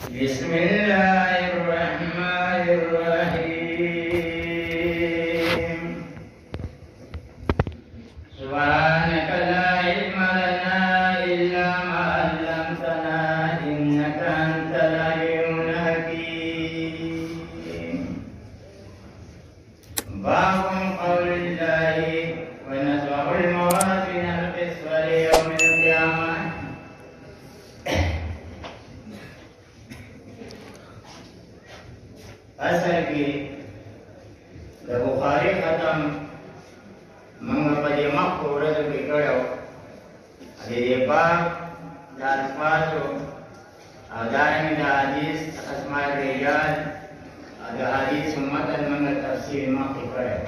بسم الله الرحمن الرحيم سبحانك لا علم لنا إلا ما علمتنا إنك أنت العليم الحكيم باب قول الله ونضع الموازين القسط ليوم القيامة اصل کی بخاری ختم منگا پدیمہ خورد بکڑو حدیث پاک دار پاسو دارنگ دا حدیث اسماء الرجال دا حدیث امت المنگا تفسیر مخی کرو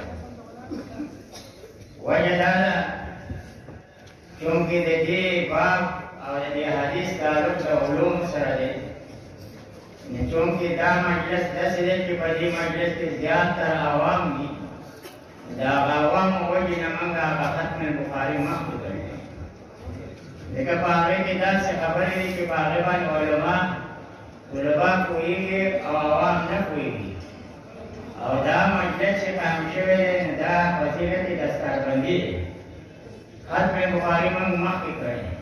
وجہ دادا چونکہ دی پاک اور دی حدیث تعلق دا علوم سر دے چونکہ دا مجلس دس دے کہ پدی مجلس کے زیادہ تر عوام دی دا عوام وجہ نمانگا آقا ختم بخاری مخصوص کرنے لیکن پاگے کی دا سے خبر دی کہ پاگے بان علماء کوئی گے اور عوام نہ کوئی گی اور دا مجلس سے کام شوئے دا وسیلت دستار بندی ختم بخاری مخصوص کرنے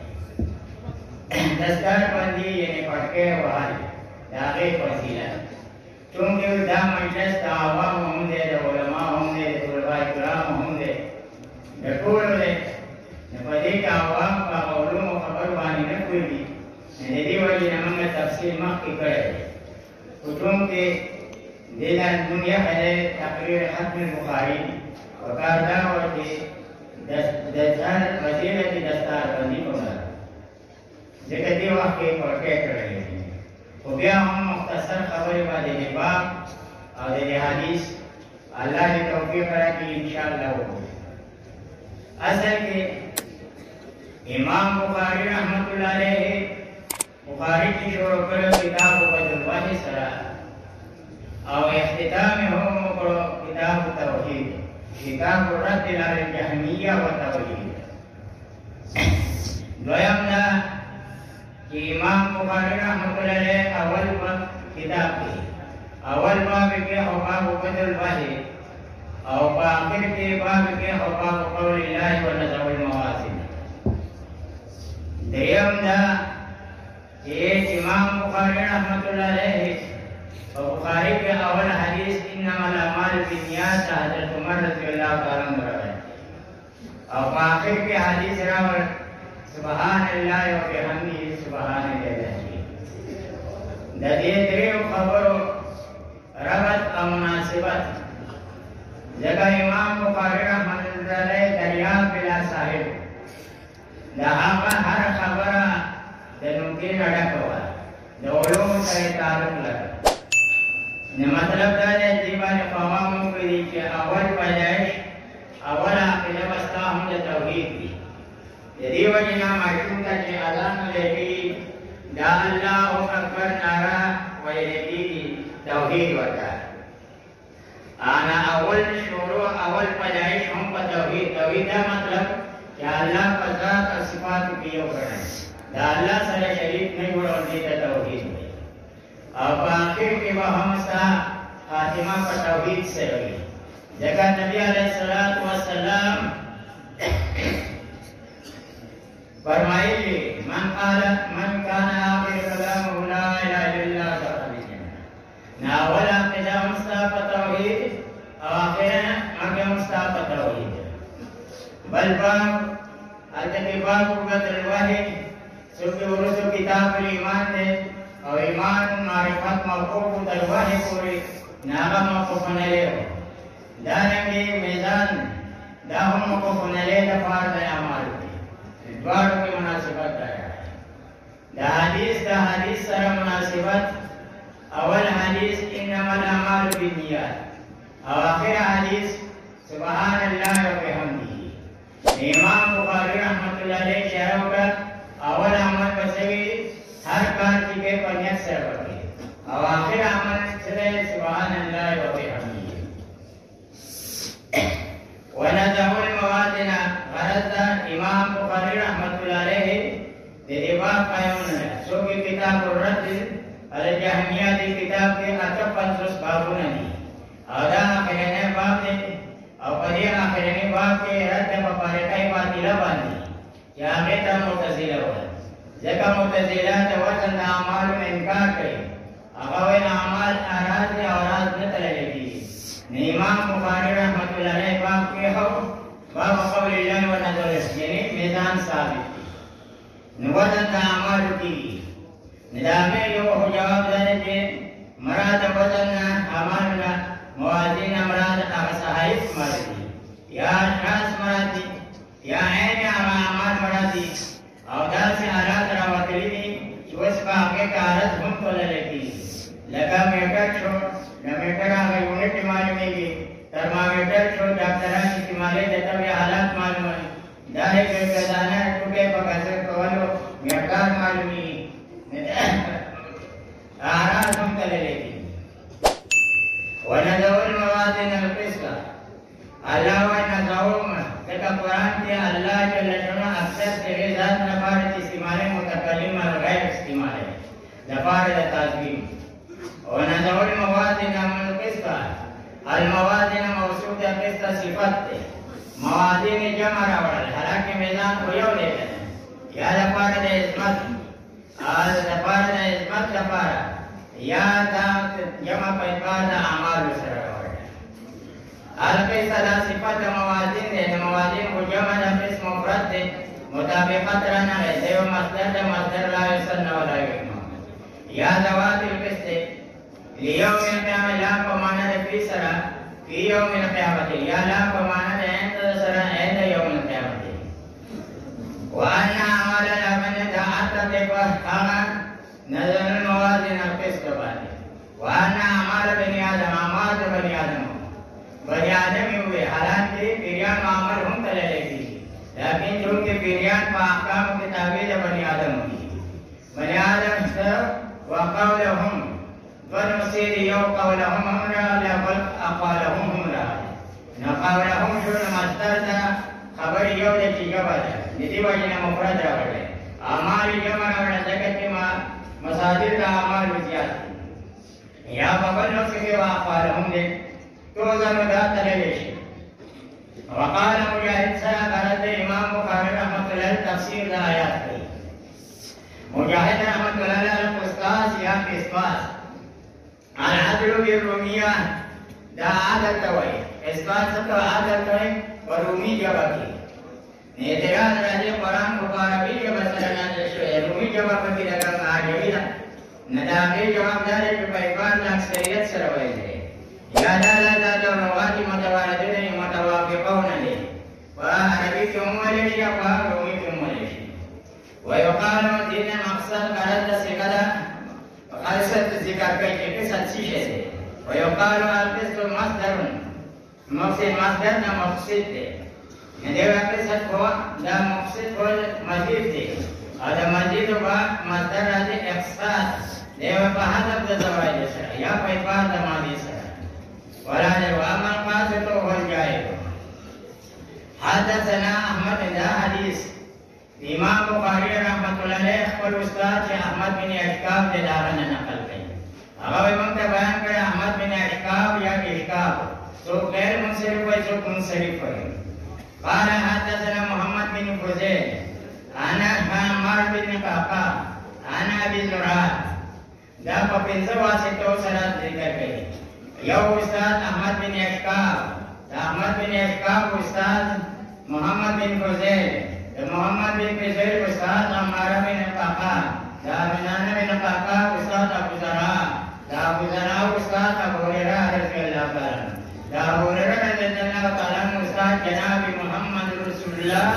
دستار بندی یعنی پڑھکے وحال داغی وسیلہ چونکہ دا مجلس دا عوام ہوں دے دا علماء ہوں دے دا طلباء کرام ہوں دے دا طول دے نفدی کا عوام کا علوم و خبر بانی نکوئی بھی ندی وجہ نمانگا تفصیل مخی کرے چونکہ دینا دنیا خلے تقریر ختم بخاری وکار دعوتی دستار وسیلت دستار بندی پڑھا ذکر دی وقت کے پڑھکے کرے تو بیا ہم مختصر خبر بادے باب اور دے حدیث اللہ نے توفیق کرا کہ انشاءاللہ ہو اصل کے امام بخاری رحمت اللہ علیہ بخاری کی شروع کرو کتاب بدلواہ سرا اور اختتام ہو مکرو کتاب توحید کتاب رد علی الجہمیہ و توحید دویم دا کہ امام بخاری رحمت اللہ علیہ اول کتاب کی اول باب کے حقاق بدل باہی اور آخر کے باب کے حقاق قول اللہ و نضع الموازین دریم دا کہ امام بخاری رحمت اللہ علیہ اور بخاری کے اول حدیث انما الاعمال بالنیات حضرت عمر رضی اللہ تعالیٰ عنہ ہے اور آخر کے حدیث راور سبحان اللہ و بحمدہ سبحان اللہ دا دے دریو خبرو ربط و مناسبت جگہ امام بخاری رحمت اللہ علیہ دریاب بلا صاحب دا آقا ہر خبرہ دا نمکن اڑکوا دا علوم سے تعلق لگا مطلب دا دے دیبان قواموں کے دی کہ اول پیدائش اول عقیدہ بستا ہم دا توحید دی یدی وجنا معشوق تا چھے اذان لیکی دا اللہ اکبر نارا ویلیکی توحید وطا آنا اول شروع اول پیدائش ہم پا توحید دا مطلب کہ اللہ کا ذات اور صفات کیوں کرنے دا اللہ سر شریف نہیں بڑھون دیتا توحید میں اور آخر کے وہ ہم سا خاتمہ پر توحید سے ہوئی جگہ نبی علیہ السلام فرمائیے من کان آخر کلامہ لا الہ الا اللہ دخل الجنہ نا اولا قضا مصطفى توحید آخرنا مگا مصطفى توحید بل باب التقباب قدر الواحد سوکی ورسو کتاب الایمان دے اور ایمان معرفت موقوف در واحد پوری ناغا موقوف نلے ہو دارنگی میزان دا ہم موقوف نلے دفار دا عمال دی دوارو کی مناسبت دایا دا حدیث سر مناسبت اول حدیث انما الاعمال بالنیات اور آخر حدیث سبحان اللہ و بحمدہ امام بخاری رحمت اللہ علیہ شہروں کا اول عمل بسوی ہر کار چکے پر نیت سے پڑھے اور آخر عمل سرے سبحان اللہ و بحمدہ ونضع الموازین غرض امام بخاری رحمت اللہ علیہ دیباب قائمون ہے سو کی کتاب الرد الجهمیہ دی کتاب کے 58 بابونه دي او دا آخرینی باب دی او پدی آخرینی باب کے رد پا پارقائی باطلہ باندی چی آغیتا معتزلہ ہوتا ذکا معتزلہ دا وزن دا اعمالو انکار کری اغوین اعمال اراز دی اوراز نتلے کی امام بخاری رحمت اللہ علیہ باب کے ہو باب قول اللہ و نظر یعنی میزان ثابت کی وزن دا اعمالو کی ندامے یو جواب دانے چی مراد وزن اعمالنا موازین مراد صحائف مراد دی یا اشخاص مراد دی یا عین اعمال مراد دی او دا سے آلات راوطلی دی چوس باقی کارت ہم تو للکی لگا میٹر چھو میٹر آگا یونٹ معلومی گی ترمامیٹر چھو ڈاکٹران استعمالی دیتا بھی حالات معلوم ہے داہی کے قدانہ ٹوکے پکاسر کولو میٹر معلومی آراز ہم تو للکی ونذو الموازین القسط اللہ ونذوم تکا قرآن کی اللہ جل جلالہ اکثر تیرے ذات نفارت استعمال متکلم اور غیر استعمال نفارت تعظیم ونذو الموازین القسط الموازین موصوف قسط صفت موازین جمع راوڑل حالانکہ میزان کو یو لے گئے یا نفارت عظمت نفارت عظمت نفارت یا دامت جمع پیدبار دا اعمال سر روڑا حلقی صدا صفت موازین دے موازین کو جمع دا قسم مفرد دے مطابقت رہنا ہے دیو مصدر دا مصدر لا یسن ولا یکمہ یا ذوات القسط لیوم القیامة لا پمانا دے فی سرا فی یوم القیامة یا لا پمانا دے عند سرا عند یوم القیامة وَأَنَّ عَمَلَ الْأَمَنِ دَعَتَ تَقْوَى خَانَ نظر الموازن القسط بانے وانا اعمال بنی آدم اعمال بنی آدم بنی آدمی ہوئے حالانکہ پیریان معامل ہم تلے لگی لیکن چونکہ پیریان پا احکام کتابی بنی آدم ہوئی بنی آدم سر وقولهم ونصیر یو قولهم ہم را لفل اقوالهم ہم را نقولهم شون مصدر دا خبر یو لیکی جبا دا ندی وجن مفرد را بڑے اعمال جمع را زکت ما مصادر دا اعمال وزیاد یا ببل نفسه واقوالهم دے توزن دا تلویشی وقال مجاہد سرا قرد امام بخاری رحمت اللہ تفسیر دا آیات کری مجاہد رحمت اللہ القسطاس یا قسطاس العدل بالرومیہ دا عادت ہوئی قسطاس تو عادت ہوئی ورومی جبا کی اعتراض راجع قرآن مقاربی جبا سرنان شوئے رومی جبا کی لگا آجوی دا ندامی جواب دارے جو پیفان اکثریت سروئی دے یا دالا دالا روادی متواردن متوافقون لے عربی کی امولیشی اپا رومی کی امولیشی ویقالو دین مقصد قرد سکدا خلصت ذکر کئی کہ قصد سیشے دے ویقالو القصد مصدر مصدر نا مقصد دے دیو قصد کو دا مقصد کو مزید دے اور دا مزید با مصدر راجے اقصاد دیو پا حضب دا زوائی سر یا پیپار دا مادی سر وراجر وامن قاسطو ہل جائے حدثنا احمد دا حدیث امام بخاری رحمت اللہ علیہ پر استاد سے احمد بن اشکاب دے دارن نقل کئی اگر منگتا بیان کرے احمد بن اشکاب یا اشکاب تو غیر منصرف ہوئی تو منصرف ہوئی قال حدثنا محمد بن فزیل انا عمار بن قعقاع انا ابي زرعه دا په پنځه واسطو سره ذکر کړي یو استاد احمد بن اشکاب دا احمد بن اشکاب استاد محمد بن فزیل دا محمد بن فزیل استاد عمار بن قعقاع دا منانه بن قعقاع استاد ابو زرعه دا ابو زرعه استاد ابو هريره رضی الله تعالی دا ابو هريره رضی الله تعالی استاد جناب محمد رسول الله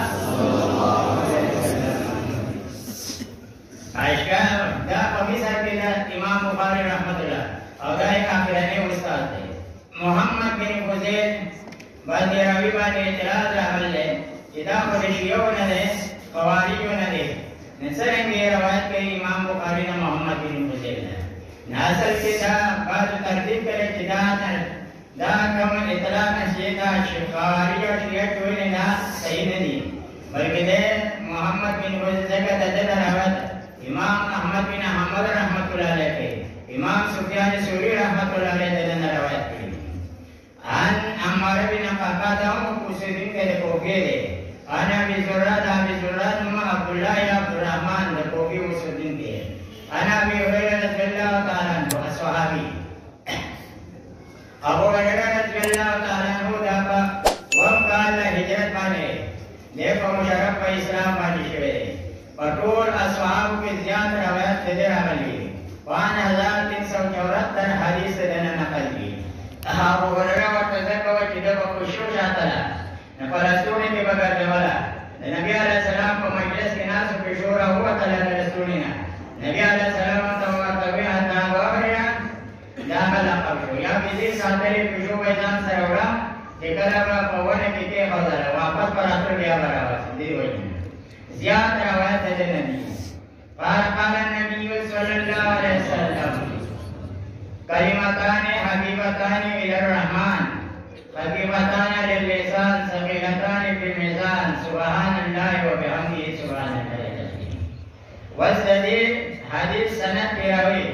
اشکار دا قمیصہ کے امام بخاری رحمت اللہ اور دا ایک آخرانی استاد ہے محمد بن فزیل باندی راوی باندی اعتراض رحمت لے جدا خودشیوں نہ دے قواریوں نہ دے نسرنگی روایت کے امام بخاری نے محمد بن فزیل نے ناصل کے دا بعض تردید کرے جدا دا کم اطلاع نشیدہ قواریوں شیعہ کوئی نہ صحیح نہیں بلکہ دے محمد بن فزیل کا تدد روایت امام احمد بن حنبل رحمت اللہ علیہ امام سفیان ثوری رحمۃ اللہ علیہ نے روایت کی ان عمار بن قتادہ کو سیدین کے کوفے دے انا ابي زراد ما عبد الله يا عبد الرحمن نے کوفی سیدین دے انا ابي هريره رضی اللہ تعالی عنہ صحابی ابو هريره رضی اللہ تعالی عنہ دا وقال ہجرت بانے دیکھو مشرف اسلام باندې شوی پټول اصحاب کی زیات روایت دے راغلی 5374 حدیث دنا نقل کی ابو هريره ورته ځکه چې د خوشو شاتله نه پرستونه کې بغیر دیواله نبی علیہ السلام په مجلس کې ناس په شورا هو تعالی رسولنا نبی علیہ السلام ته ورته دا وایي دا لقب شو یا دې ساتلې په شو وایي سره وړه چې کله په ونه کې کې حاضر واپس پر اثر بیا راوځي دی وایي زیات روایت ده نبی قال النبي صلى الله عليه وسلم كلمتان حبيبتان إلى الرحمن خفيفتان للسان ثقيلتان في الميزان سبحان الله وبحمده سبحان الله العظيم والدليل حديث سند تراوي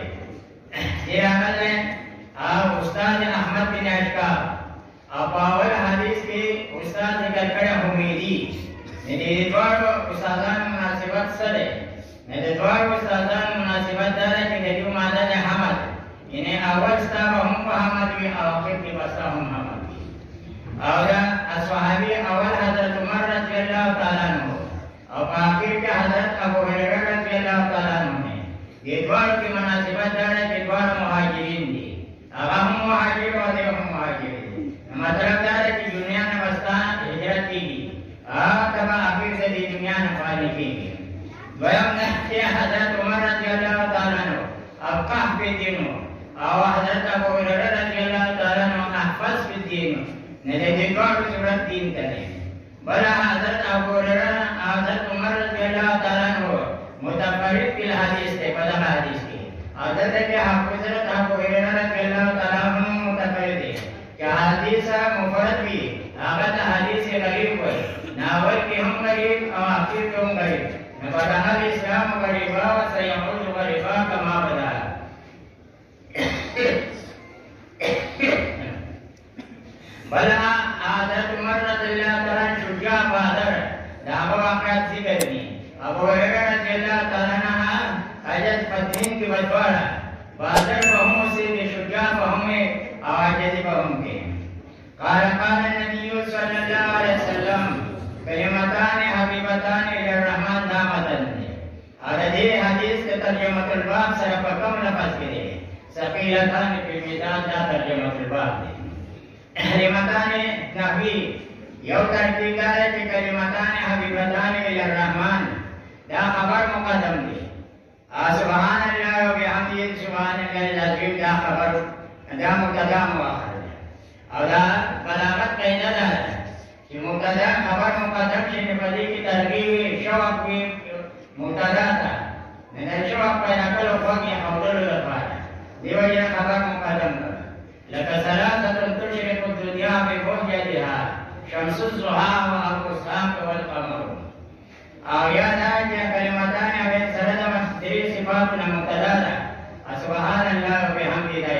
عمل استاد احمد بن اشکاب اول حدیث کے استاد ذکر کرے حمیدی نے دوار استادان مناسبت سره نے دوار استادان مناسبت دار کہ دیو ماده حمد انہیں اول استاد ہم حمد بھی آخر کی واسطہ ہم حمد اور اصحابی اول حضرت عمر رضی اللہ تعالی عنہ اور آخر کے حضرت ابو ہریرہ رضی اللہ تعالی عنہ نے یہ دوار کی مناسبت دار کہ دوار مہاجرین دی اب ہم مہاجر اور ہم مہاجرین مطلب دار کہ دنیا میں واسطہ ہجرت کی تبا آخر سے دنیا میں پانی کی دویم نحکے حضرت عمر رضی اللہ تعالی عنہ اب قحف دینو اور حضرت ابو ہریرہ رضی اللہ تعالی عنہ احفظ فی الدین نے دیکھوار صورت دین کرے بلا حضرت ابو ہریرہ حضرت عمر رضی اللہ تعالی عنہ متفرد فی الحدیث تے بدل حدیث کی حضرت کے حضرت ابو ہریرہ رضی اللہ تعالی عنہ متفرد ہے کہ حدیث مفرد بھی آغت حدیث غریب ہوئے ناول کی ہم غریب اور آخر کی ہم غریب نبدہ الاسلام غریبا و سیعود غریبا کما بدا بلا حضرت عمر رضی اللہ تعالی شجاع بہادر دعوی واقعات ذکر دی ابو ہریرہ رضی اللہ تعالی عنہ عجز فتحین کی بدوارا بہادر بہموں سے شجاع بہمیں آواجزی بہم کے قال النبی صلی اللہ علیہ وسلم کلمتان حبیبتان الى الرحمن دامتن اور یہ حدیث کے ترجمہ الباب سے کم لفظ کرے ثقیلتان فی المیزان دا ترجمہ الباب دے کلمتان نحوی یو ترتیب دار ہے کہ کلمتان حبیبتان الى الرحمن دا خبر مقدم دے سبحان اللہ و بحمدہ سبحان اللہ العظیم دا خبر دا مبتدا مؤخر اور بلاغت قاعدہ ہے کہ مبتدا خبر مقدم سے نفذی کی ترغیب شوق کی مبتدا تھا نے شوق پیدا کرو کہ حضور الفاظ دیو یہ خبر مقدم کر لك ثلاثه تشرق الدنيا بوجهها شمس الضحى وابو الساق والقمر آیات کلمتان و سرد مصدری صفات مبتدا سبحان اللہ وبحمدہ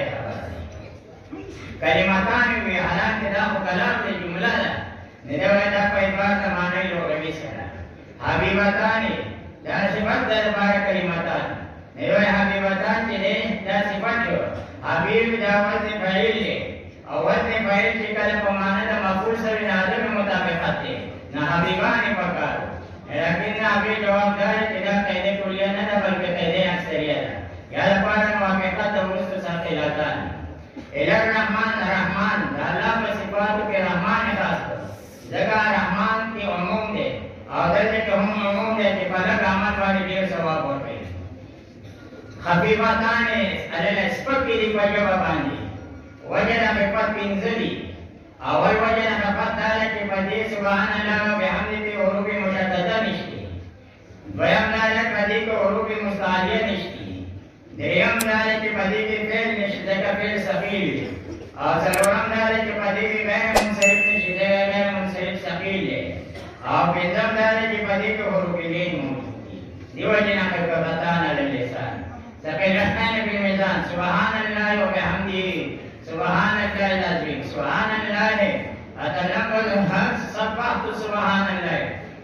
کلمتان و حالات دا کلام تے جملہ دا ندوے دا پیبار تمانے لغوی سرا حبیبتان دا صفت دا بار کلمتان ندوے حبیبتان چلے دا صفت جو حبیب دا وزن فعیل لے اور وزن فعیل چکل پمانا دا مفعول سر نازم مطابقت دے نہ حبیبان پکارو لیکن نہ حبیب جواب دار چلا قیدے کلیہ نہ دا بلکہ قیدے اکثریت یاد پارا موافقت دا ورست ساقلاتان الہ الرحمن رحمان اللہ میں صفات کے رحمان خاص کر جگہ رحمان کی عموم دے اور درجے کے ہم عموم دے کہ پلک آمد والی دیر ثواب ہوتے خفیفتان علیہ اسپک کی دی وجہ باندھی وجہ خفت پنزلی اول وجہ خفت دارے کہ بدی سبحان اللہ و بحمدی کی حروف مشددہ نشتی دویم دارے بدی کو حروف مستعلیہ نشتی دریم دارے کہ بدی کی فعل نشتے کا فعل ثقیل اور سلورم دارے کہ بدی کی غیر منصرف نشتے کا غیر منصرف ثقیل ہے اور پنجم دارے کہ بدی کی حروف لین موجود دیو جنا خففتان علی اللسان ثقیلتان فی المیزان سبحان الله وبحمده سبحان الله العظيم سبحان الله أتنقل صفحت سبحان الله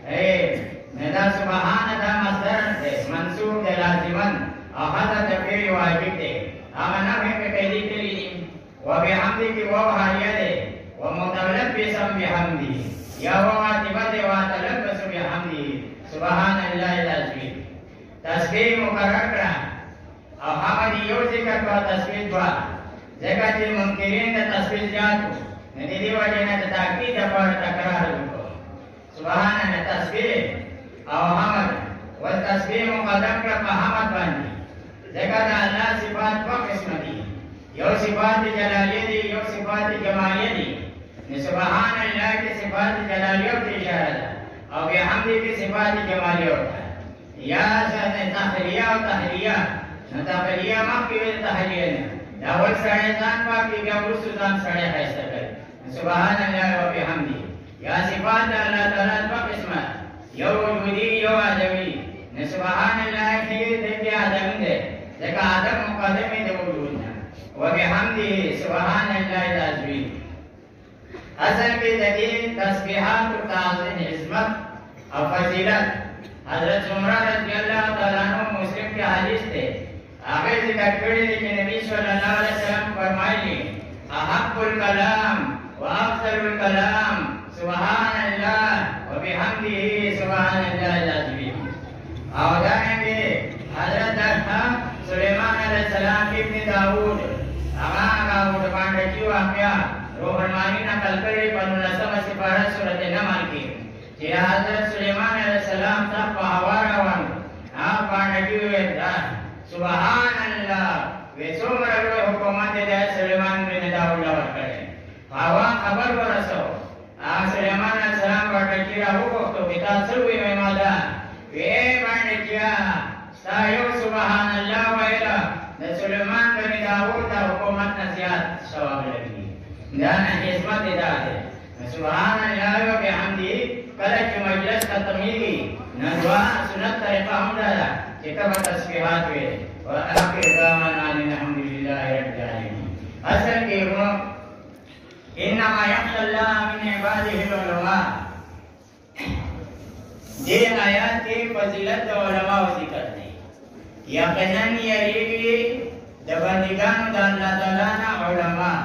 ندا سبحان دا مصدر منصوب دے لازمن أخذ تفیر واجب دے أما نفع كيدي كلي وبحمده ووحاليا دے ومتلبسا بحمده يا واتبا دے واتلبس بحمده سبحان الله العظيم تسبیح مقرر کرا او حمد یو ذکر کو تسبیح دعا ذکر چی منکرین دا تسبیح جاتو ندی دی وجہ نا تاکید پر تکرار لکو سبحان اللہ تسبیح او حمد والتسبیح مقدم کرا پا حمد باندی ذکر دا اللہ صفات پا قسم دی یو صفات جلالیہ دی یو صفات جمالیہ دی سبحان اللہ کی صفات جلالیہ کی اشارہ دا او بحمدی کی صفات جمالیہ ہوتا ہے یا تحلیہ و تحلیہ تحلیہ مخی و تحلیہ داول سڑے زان پاکی بیا برسو زان سڑے خیستہ کر سبحان اللہ و بحمدی یا صفات اللہ تعالیٰ دو قسمت یو وجودی یو آدمی سبحان اللہ کی دیکھے آدم دے دیکھا آدم مقدمی دے وجودنا و بحمدی سبحان اللہ العظیم اصل کی دلیل تسبیحات و تعظیم عظمت اور فضیلت حضرت عمرہ رضی اللہ تعالیٰ عنہ مسلم کے حدیث تھے آخر ذکر کری کہ نبی صلی اللہ علیہ وسلم فرمائے احب الکلام و افضل الکلام سبحان اللہ و بحمدہ سبحان اللہ العظیم اور جانے گے حضرت سلیمان علیہ السلام ابن داود اغاں داود پانڈکی واقعہ روح المانی نقل کرے پنونسم سپارت صورت نمل کی کہ حضرت سلیمان علیہ السلام تا پہوارا وان آپ پانڈکی ہوئے سبحان اللہ ویسو مرگو حکومت دے سلیمان بن داود لور کرے پہوان خبر برسو آپ سلیمان علیہ السلام پانڈکی رہو کو بتا سلوی میں مادا وے پانڈکیا سایو سبحان اللہ ویلا دے سلیمان بن داود تا حکومت نزیاد سواب لگی دانا حسمت دا دے سبحان اللہ و بحمدی کلچ مجلس ختمیگی ندعا سنت طریقہ ہم دادا کتاب تسبیحات وے و آخر دعوانا الحمدللہ رب العالمین اصل کی انما یخشى اللہ من عباده العلماء دین آیات کی فضیلت علماء ذکر دی یقیناً یریگی دبندگان دا اللہ تعالیٰ نا علماء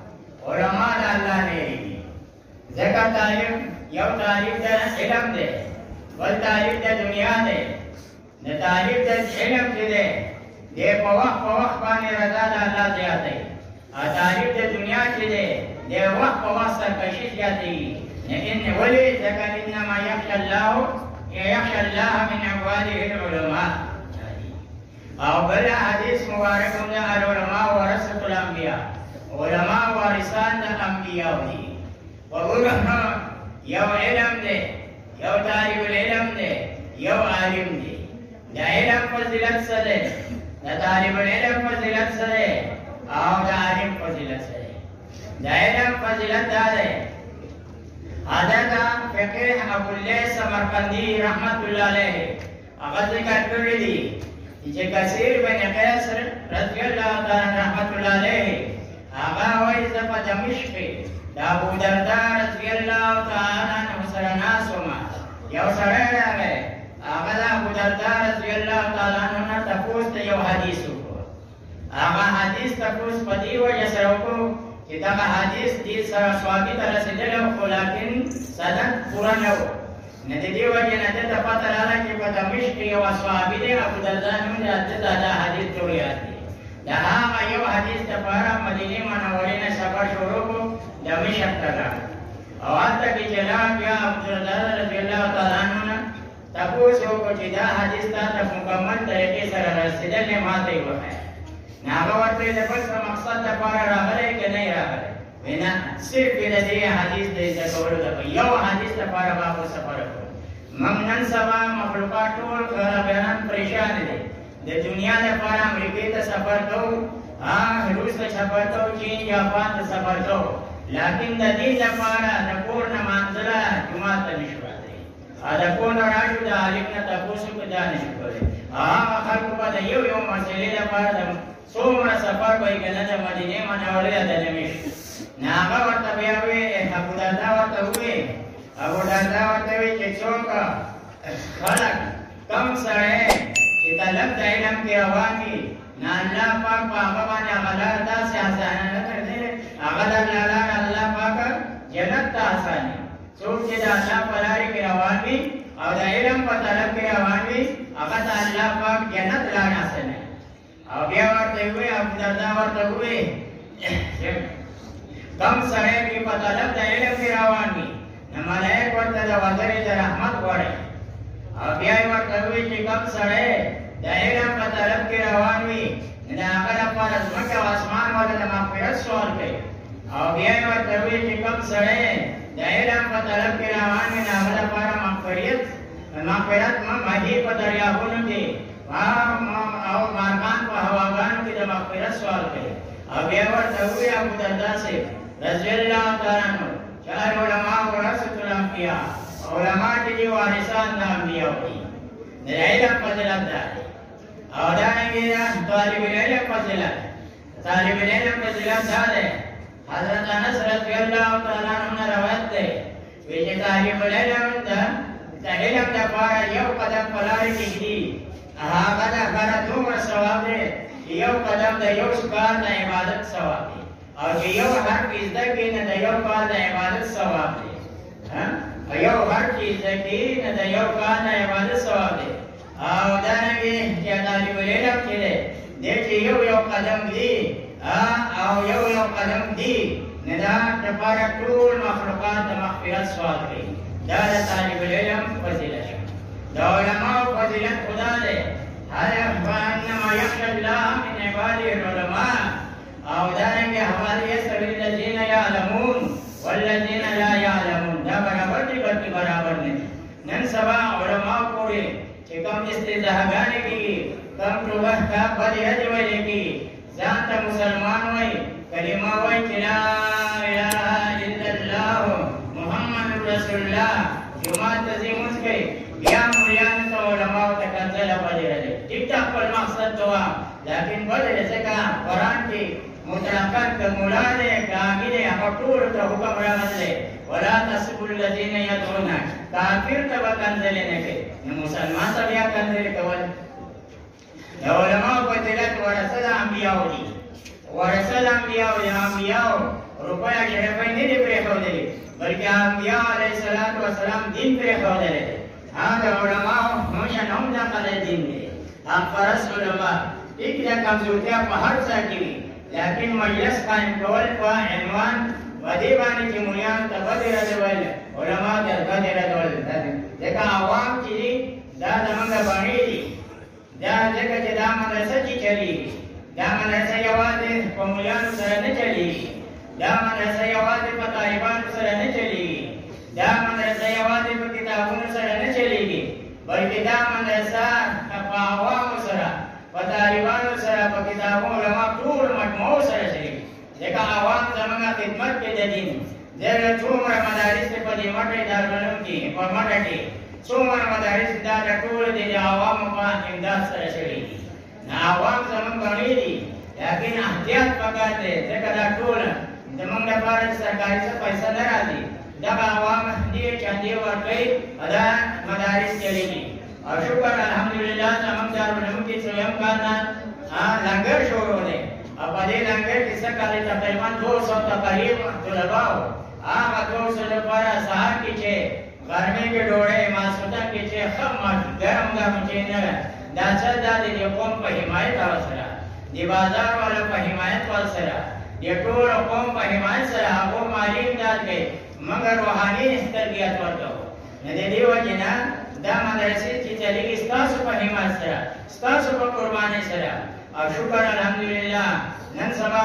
دا اللہ نے یریگی ذکر تعریف یو تعریف دا علم دے والتعریف دا دنیا دے تعریف دا علم دے دے پوخ پانی رضا دا اللہ زیادہ تعریف دا دنیا دے وقت پوخ سرکشی زیادہ لیکن ولی ذکر انما یخشى اللہ من عباده العلماء او بلا حدیث مبارک ہم نے العلماء ورثۃ الانبیاء علماء وارثان دا انبیاء دی وعلماء یو علم دے یو طالب العلم دے یو عالم دے دا علم فضیلت سے دے دا طالب العلم فضیلت سے دے او دا عالم فضیلت سے دے دا علم فضیلت دا دے حضرت فقیہ ابو اللیث سمرقندی رحمت اللہ علیہ اگر ذکر کر دی کہ کثیر بن قیس رضی اللہ تعالی رحمت اللہ علیہ آغا ویزا پا دمشق دا ابو درداء رضی اللہ تعالی عنہ سرناس وما یو سرائر آگئے آغا دا ابو درداء رضی اللہ تعالی عنہ تفوس تا یو حدیثو کو آغا حدیث تفوس پا دی وجہ سرو کو کہ دا حدیث دی سوابی ترسدلو لیکن صدق پورا نو ندی وجہ ندتا پتا لالا کہ پا دمشق یو سوابی دے ابو درداء نمون دا دا حدیث جوڑی آتی دا آغا یو حدیث تپارا مدینی منورین سفر شروع کو دمشق تکا اوان تکی چلا کیا ابو درداء رضی اللہ تعالیٰ عنہ تپوسو کو جدا حدیث تا مکمل طریقے سر رسدل نے ماتے ہوا ہے ناغا ورطے دفت کا مقصد تپارا راغلے کہ نہیں راغلے وینا صرف دی حدیث دے سکولو دفت یو حدیث تپارا بابو سفر کو ممنن سوا مخلوقات ٹول خرا بیان پریشان دے دے دنیا دفارا امریکی تا سفر تو روس تا سفر تو چین جاپان تا سفر تو لیکن دا دی دفارا دا پورنا منزلہ جماعت تا نشوا دے دا پورنا راشو دا علیمنا تا پوسو کدا نشوا دے خلقو پا دا یو مسئلے دفارا دا څومره سفر کوي کنه د مدینې منورې ته نمیش نه هغه ورته بیا وی ابو دردا ورته وی چې څوک خلک کم سره چې طلب د علم کې روان دي نه الله پاک په هغه باندې هغه لار داسې اسانه نه کړي هغه د الله پاک جنت ته اسانه څوک چې د الله په لارې کې روان وي او د علم په طلب کې روان وي هغه د الله پاک جنت لار اسانه او بیا ورته وی ابو دردا ورته وی کم سره کې په طلب د علم کې روان وي نو ملائک ورته د وزرې د رحمت غواړي او بیا ورته وی چې کم سره د علم په طلب کې روان وي نو هغه لپاره ځمکه او اسمان والا د مغفرت سوال کوي او بیا ورته وی چې کم سره د علم په طلب کې روان وي نو هغه لپاره مغفرت مهدي په دریابونو کې او مارغان په هواګانو کې د مغفرت سوال کوي او بیا ورته وی ابو دردا صاحب رضی الله تعالی عنہ چار علماء ورثۃ الانبیاء علماء چې وارثان د انبیاء دي د علم فضیلت ده او دا نه طالب العلم فضیلت ده حضرت انس رضی الله تعالی عنہ روایت ده چې طالب العلم ده د علم لپاره یو قدم په لارې کې دي هغه د هغه دومره ثواب دی یو قدم د یو کال د عبادت ثواب دی او چې یو حرف زده کړي نه د یو کال د عبادت ثواب دی یو حرف زده کړي نه د یو کال د عبادت ثواب دی او دا نبی چې طالب العلم چې دی چې یو قدم دی او یو قدم دی نه دا لپاره ټول مخلوقات د مغفرت سوال کوي دا د طالب العلم فضیلت د علماء فضیلت خدا دی انما یخشى الله من عباده العلماء او دارنګه حواله یستوی الذین یعلمون والذین لا یعلمون دا برابر دي بلکې برابر نه نن سبا علماء پورې چې کوم استدعاګانې کیږي کوم ټوله کا بلې دی وایي کی ځان ته مسلمان وای کلمه وای چې لا اله الا الله محمد رسول الله جمعه تزیمون کوي بیا مریان ته علماء ته کنځل پدې راځي ټیک ټاک په مقصد دوا لیکن بدل ځکه قرآن کې مطلقاً کمولانے کاملے حقور تا حکم راغلے ولا تسبوا الذين يدعون کافر تبا کنزلے نکے مسلمان تا بیا کنزلے کول علماء فضیلت ورثه د انبیاء دي انبیاء روپیا شرفای نه دی پرېښودلي بلکې انبیاء علیه السلام دین پرېښودلی هغه علماء همشان هم داخله دین دی حق پرست علماء ټیک دا کمزورتیا په هر ځای کې وي لیکن مجلس قائم کول په عنوان ودی باندې چې مریان ته بدې راځول علماء ته بدې راځول ځکه عوام چې دي دا زمونږ باڼې دي دا ځکه چې دا مدرسه چې چلېږي دا مدرسه یوازې په مریانو سره نه چلېږي دا مدرسه یوازې په طالبانو سره نه چلېږي دا مدرسه یوازې په کتابونو سره نه چلېږي بلکې دا مدرسه په عوامو سره په طالبانو سره په کتابونو علماء ټول مجموعو سره چلېږي ځکه عوام زموږ خدمت کې د دین ځکه څومره مدارس په دې مټې دارالعلوم کې په مټه کې څومره مدارس دا د ټولو د عوامو په امداد سره چلېږي عوام زموږ غني دي لیکن احتیاط پکار دی ځکه دا ټول زموږ لپاره سرکاري څه پیسې نه راځي دغه عوام دې چاندې ورکوي دا مدارس چلېږي او شکر الحمدلله زموږ دارالعلوم کې څویم کال نه لنګر شروع دی او په دې لنګر کې څه کالي تقریبا 200 تقریب طلباو هغه 200 لپاره سهار کې چې غرمې کې ډوډۍ ماسخوتن کې چې ګرم چې نه دا څه دا د قوم په حمایت سره د بازار والو په حمایت سره د ټول قوم په حمایت سره هغه مالی امداد کوي مګر روحاني تربیت ورکوي نه د دې وجه نه دا مدرسې چې چلېږي ستاسو په حمایت سره ستاسو په قربانۍ سره او شکر الحمدلله نن سبا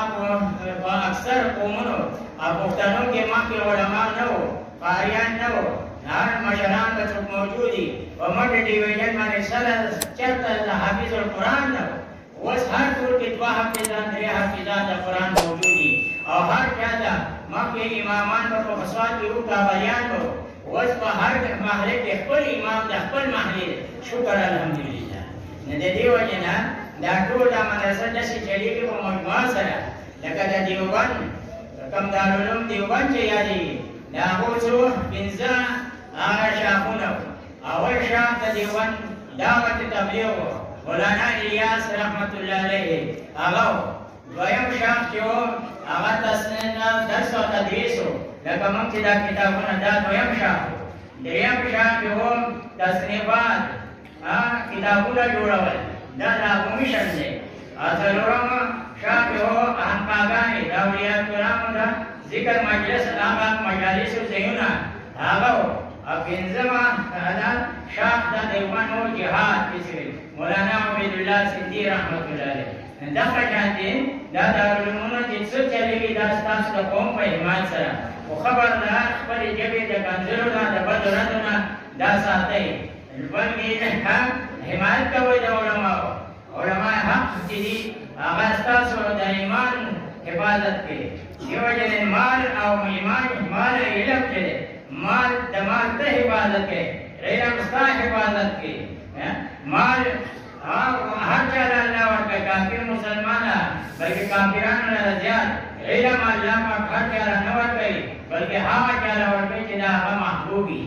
په اکثر قومونو او پښتنو کې مخکې علما نه وو قاریان نه وو هر مشران به څوک موجود دي په مټ ډیویژن باندې سره چېرته د حافظ القرآن نه وو اوس هر ټول کې 2 حافظان 3 حافظان د قرآن موجود دي او هر چا ته مخکې امامان به په مسوات کې وو کابلیان به اوس په هر محلې کې خپل امام د خپل محلې شکر الحمدلله نه د دې وجه نه دا ټول دا مدرسه داسې چلېږي په مجموعه سره لکه د دیوبند کوم دارالعلوم دیوبند چې یادېږي د هغو څو پنځه هغه شاخونه وو. اول شاخ د دیوبند دعوت تبلیغ و مولانا الیاس رحمت الله علیه هغه و. دویم شاخ چې و هغه درس او تدریس و لکه موږ چې دا کتابونه دا دویم شاخ و. دریم شاخ چې و تصنیفات کتابونه جوړول دا د هغو مشن دی. څلورم شاخ چې و خانقاګانې د اولیاء کرامو د ذکر مجلس هغه مجالس و ځایونه هغه و. او پنځمه شاخ د دیوبند و جهاد کې مولانا عبیدالله سندي رحمت الله علیه. دغه شان دي دا دارالعلومونه چې څه چلېږي دا ستاسو د قوم په حمایت سره. خو خبردار خپلې ژبې د کنځلو نه د بدو ردو نه دا ساتئ. بلکې حمایت کوئ د علماو. علما حق چې دي هغه ستاسو د ایمان حفاظت کوي. دیو وجې مال او ایمان مال علم چې دی مال د مال ته حفاظت کوي علم ستا حفاظت کوي. مال هر چا له الله ورکوي کافر مسلمانه بلکې کافرانو نه زیات علم الله پاک هر چا له نه ورکوي بلکې هغه چا له ورکوي چې د هغه محبوب وي.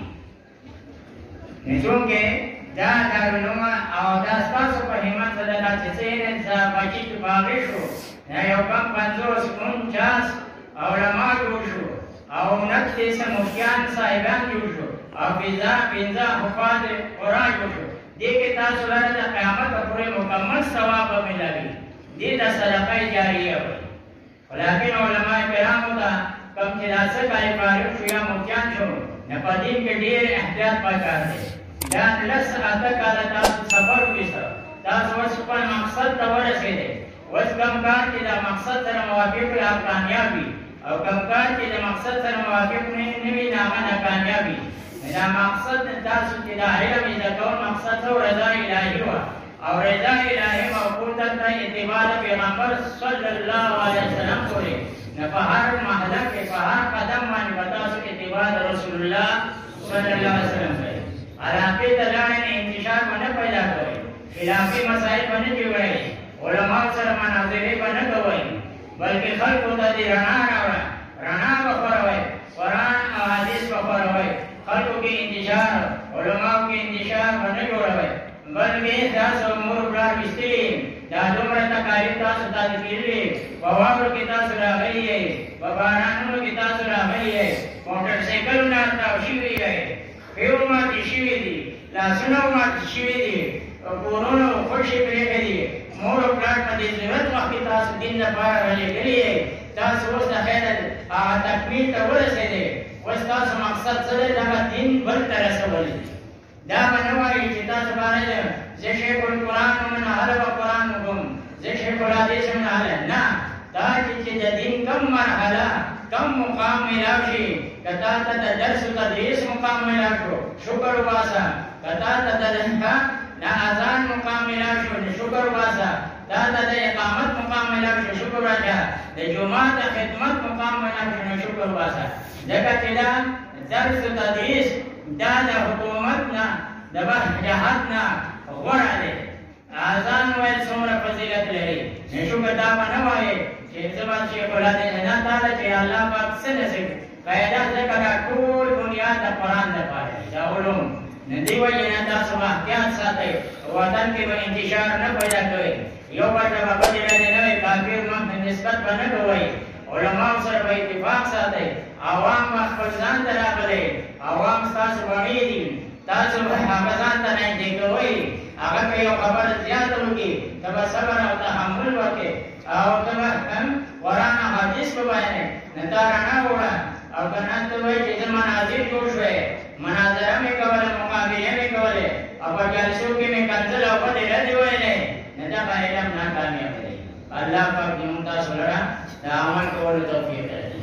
چونکې دا دارالعلوم او دا ستاسو په همت سره دا چې څه انصاف بچي چې باغې شو یو کم 50 علما جوړ شو او 29 مفتیان صاحبان جوړ شو او 15 حفاظ قرآن جوړ شو. دې کې تاسو لره د قیامت پورې مکمل ثواب ملوي. دې ته صدقه جاریه وایي. ولیکن علما کرامو ته کوم چې دا څه کالي فارغ شو یا مفتیان شو نه په دین کې ډېر احتیاط پکار دی. دا لس اته کاله تاسو سفر وکړئ تاسو اوس خپل مقصد ته ورسېدئ. اوس کوم کار چې د مقصد سره موافق وي هغه کامیاب وي او کوم کار چې د مقصد سره موافق نه وي هغه ناکامیاب وي. دا مقصد تاسو چې دا علم زده کول مقصد ته رضا الهي وه او رضا الهي موقوته ته اتباع پیغمبر صلی الله علیه وسلم پورې نه په هر محله کې په هر قدم باندې به تاسو اتباع د رسول الله صلی الله علیه وسلم کوئ. علاقې ته لاړئ نه انتشار به نه پیدا کوئ. خلافي مسایل به نه جوړوئ. علماو سره مناظرې به نه کوئ بلکې خلکو ته دې رڼا راوړه. رڼا به خپروئ. قرآن او حدیث به خپروئ. خلکو کې انتشار علماو کې انتشار به نه جوړوئ بلکې تاسو مور پلار ویستلي دا دومره تکالیف تاسو ته کېدلي په واورو کې تاسو راغلي یئ په بارانونو کې تاسو راغلي یئ موټر سایکلونه تاو شوي یئ پښې ماتې شوي دي لاسونه ماتې شوي دي کورونه خوشې پرېښې دي مور پلار په دې ضرورت وخت کې تاسو دین لپاره رالېږلي یئ. تاسو اوس د خیر هغه تکمیل ته ورسېدئ. اوس تاسو مقصد څه دی دغه دین بل ته رسول دي. دا به نه وایي چې تاسو باندې زه شیخ القرآن ومن اهله به قرآن وکړم زه شیخ الحدیث ومن اهله. نه دا چې د دین کم مرحله کم مقام میلاو شي که تا ته د درس و تدریس مقام میلاو شو شکر وباسه. که تا ته د اذان مقام میلاو شو شکر وباسه. تا ته د اقامت مقام میلاو شو شکر وباسه. د جمعه د خدمت مقام میلاو شو شکر وباسه. ځکه چې دا درس و تدریس دا د حکومت نه د جهاد نه غوره دی. اذان ویل څومره فضیلت لري. شکر دا به نه وایې چې زه به شیخ الحدیث نه تا ته چې الله پاک څه نصیب پیدا ځکه دا ټول دنیا د قرآن دپاره دی دا علوم. دې وجې نه تاسو به احتیاط ساتئ. وطن کې به انتشار نه پیدا کوئ. یو بل ته به بدې ډلې نه وي کافر مخ نسبت به نه کوئ. علماو سره به اتفاق ساتئ. عوام به خپل ځان ته راغلی. عوام ستاسو بڼې دي. تاسو به هغه ځان ته نږدې کوئ. هغه که یو خبره زیاته وکړي ته به صبر او تحمل وکړې او ته به قرآن او حدیث به بیانې نه تا رڼا وړه او که نه ته وایې چې زه مناظر جوړ شوی مناظره مې کوله مقابلې مې کولې او په جلسو کې مې کنځل او بدې ردې ویلې نه دغه علم ناکامیاب دی. الله پاک دې موږ تاسو لره د عمل کولو توفیق راکړي.